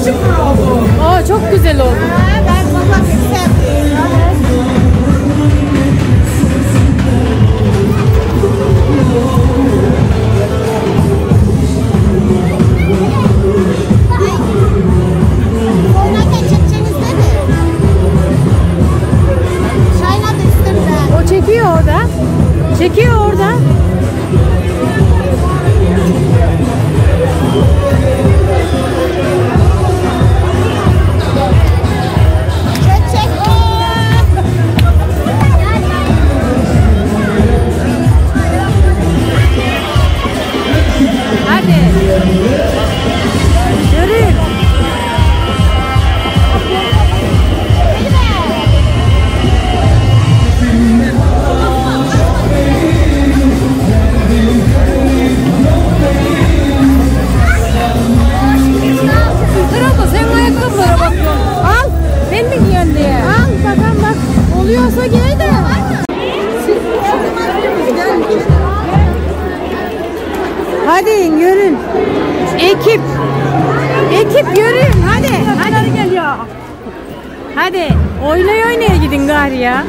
Aa, çok güzel oldu. Ben valla güzel. O çekiyor orada. Çekiyor orada. Oluyorsa giy de. Hadi yürün. Ekip. Ekip yürün. Hadi. Hadi geliyor. Hadi. Oynaya gidin gari ya.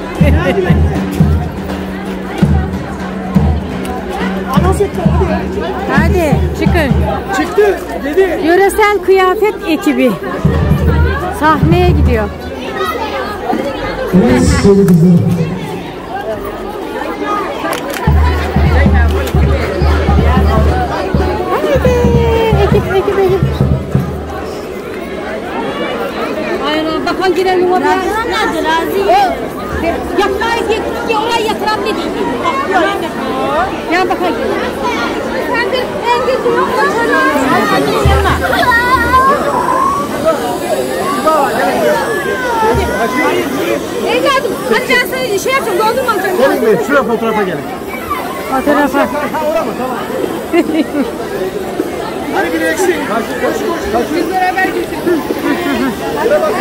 Hadi çıkın. Çıktı dedi. Yöresel kıyafet ekibi sahneye gidiyor. Ekip. Aynen bakan girelim oraya. Nerede razı? Yapmayı ki oraya yatıran ne değil. Ya bakayım. Sen de en güzel yok. Evladım hadi ben sana şey yapacağım, doldurma alacağım. Gelin mi? Şuraya fotoğrafa gelin. Fotoğrafa. Ha orada mı? Tamam. Hadi bir eksik. Koş. Biz beraber gidelim. Hadi bak.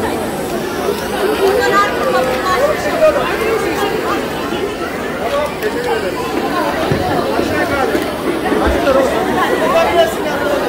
Teşekkür ederim. Aşağı yukarı. Aşağı yukarı.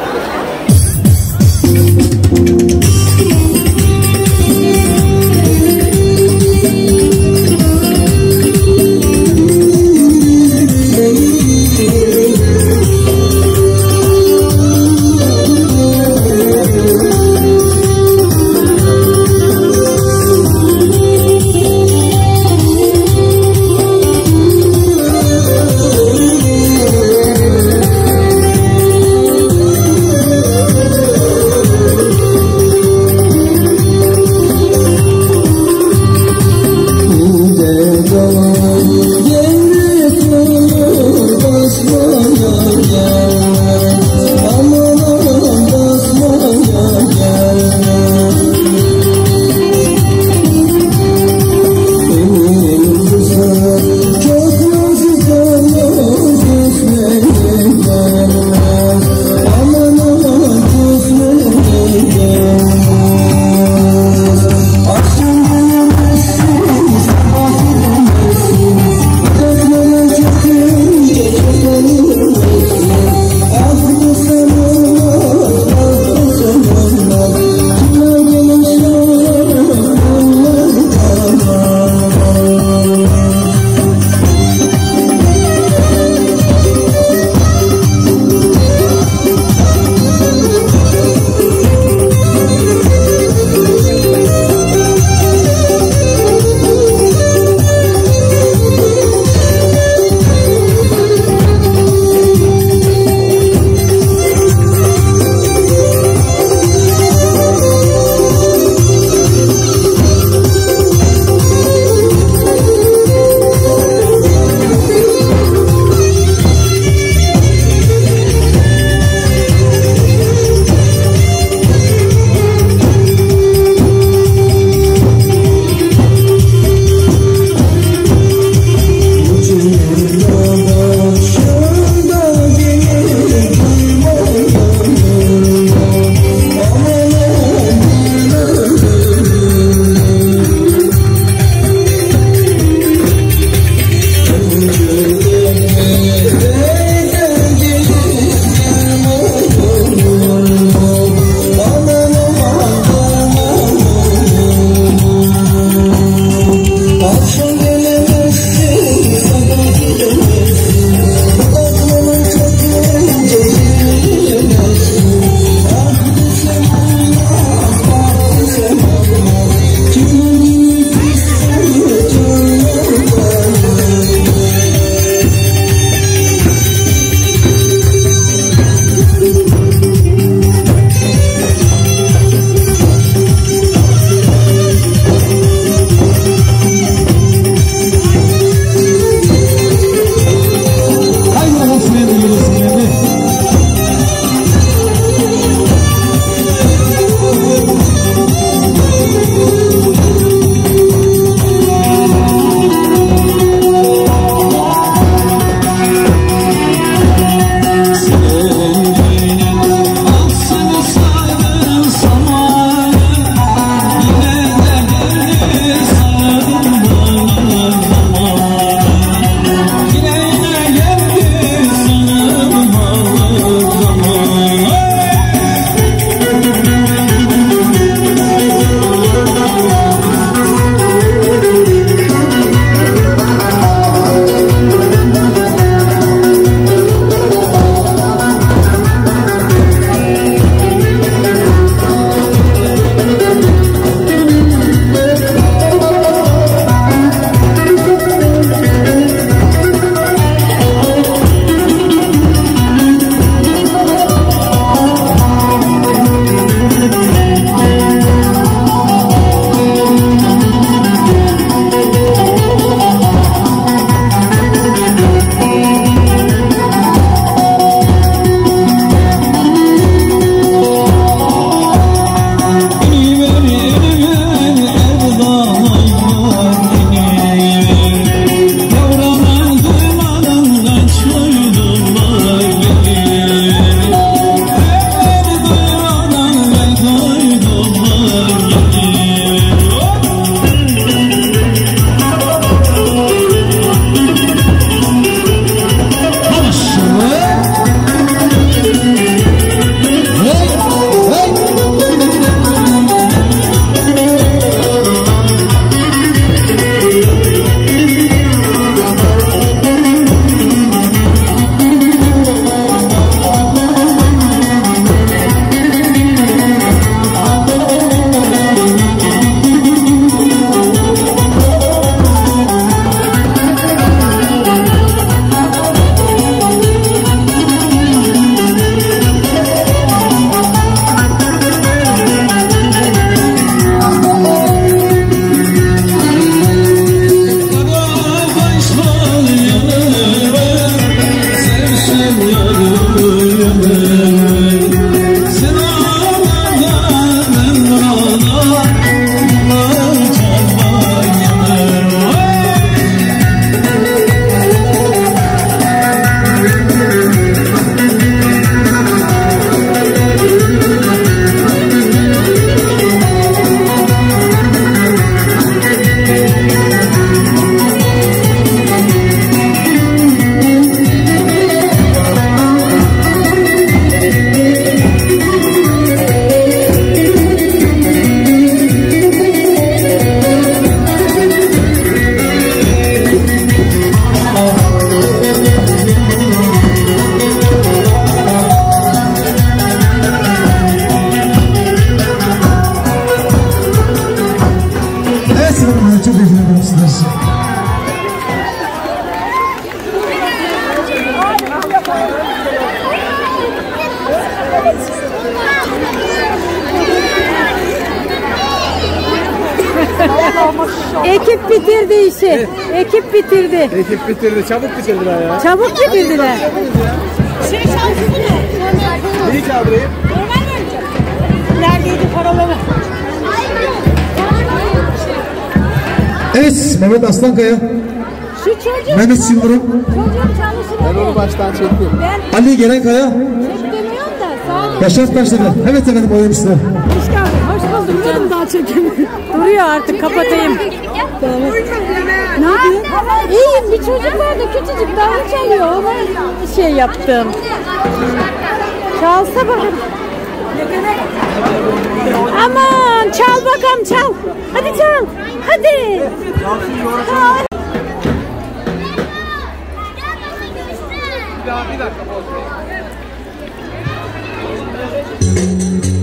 Ekip bitirdi işi. Ekip bitirdi. Ekip bitirdi. Çabuk bitirdiler ya. Çabuk bitirdiler. Şey şanslı mı? Neyi çaldırayım? Neredeydi paraları? Evet, Mehmet Aslankaya, Şu çocuk. Mehmet Yıldırım, Çocuğum çalışıyor. Ben onu baştan çektim. Ben Ali Gelenkaya, çekemiyorum da sadece. Yaşar Taşdemir. Evet efendim, oyun size. Hoş geldin. Hoş buldum. Canım daha çekemiyorum. Duruyor artık, kapatayım. Ne yapıyorsun? İyiyim. Bir çocuk var da küçücük davul çalıyor. Ona şey yaptım. Çalsa bak. Aman çal bakalım çal. Hadi çal. Hadi. Çal. Bir dakika.